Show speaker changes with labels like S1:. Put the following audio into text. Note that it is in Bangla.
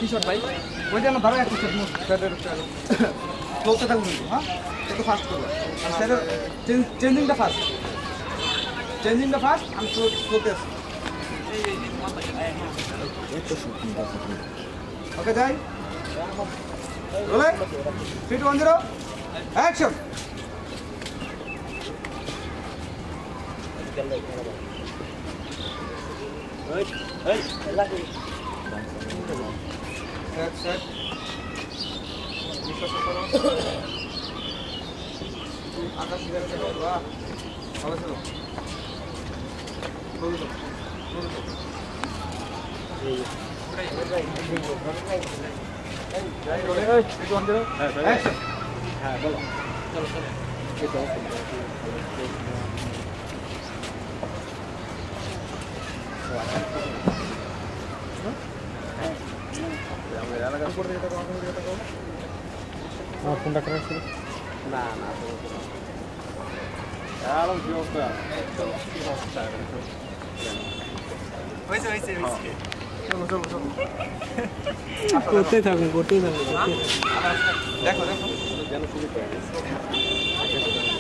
S1: কি শট ভাই ওইটা না ধরো একটা শট স্যারের চলতে থাকুন হ্যাঁ একটু ফাস্ট করো আর স্যারের চেঞ্জিংটা ফাস্ট আমি চলতে আসি ওকে যাই রোলে 3 2 1 0 অ্যাকশন set আকাশ সিগারেট চলো বাহ ভালো চলো বলো ফোনটা খারাপ ছিল না না
S2: করতেই থাকুন
S1: দেখো দেখো যেন শুরু করে